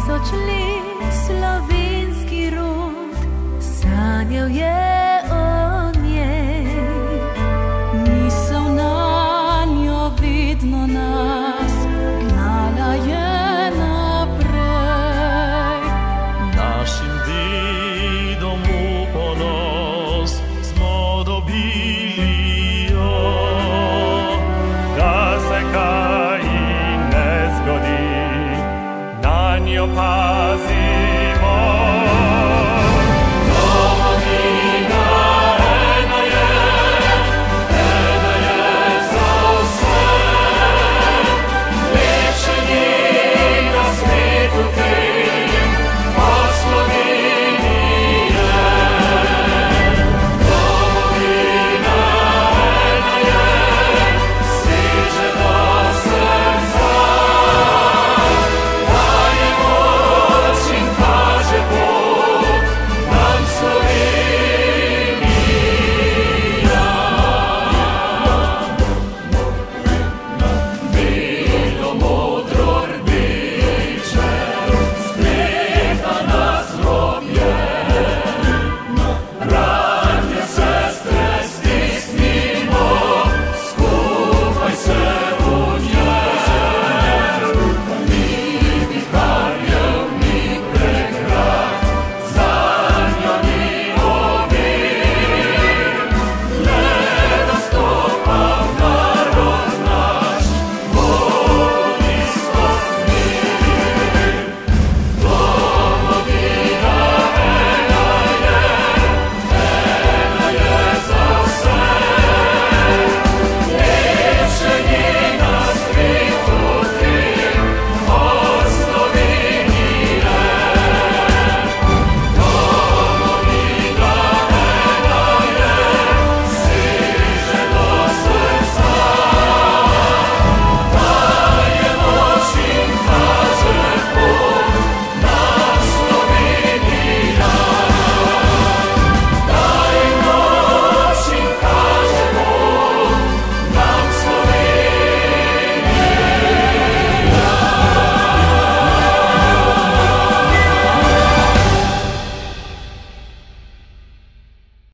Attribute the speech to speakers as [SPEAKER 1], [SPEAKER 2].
[SPEAKER 1] tisočli slovenski rod sanjal je o njej. Misel na njo vedno nas gnala je naprej.
[SPEAKER 2] Našim dedom v ponos smo dobili jo, da se kaj ne zgodi, na njo pa